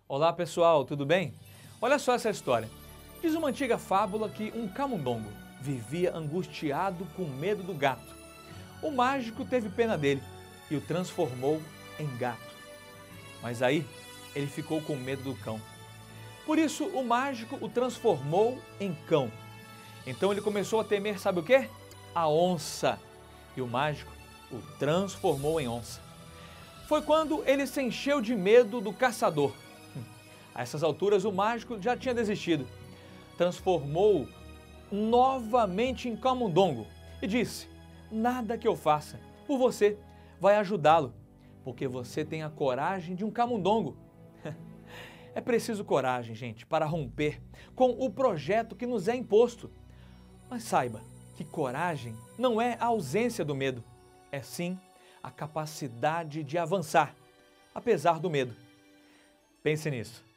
Olá pessoal, tudo bem? Olha só essa história. Diz uma antiga fábula que um camundongo vivia angustiado com medo do gato. O mágico teve pena dele e o transformou em gato. Mas aí ele ficou com medo do cão. Por isso o mágico o transformou em cão. Então ele começou a temer, sabe o quê? A onça. E o mágico o transformou em onça. Foi quando ele se encheu de medo do caçador. A essas alturas o mágico já tinha desistido. Transformou novamente em camundongo e disse: nada que eu faça por você vai ajudá-lo, porque você tem a coragem de um camundongo. É preciso coragem, gente, para romper com o projeto que nos é imposto. Mas saiba que coragem não é a ausência do medo, é sim a capacidade de avançar, apesar do medo. Pense nisso.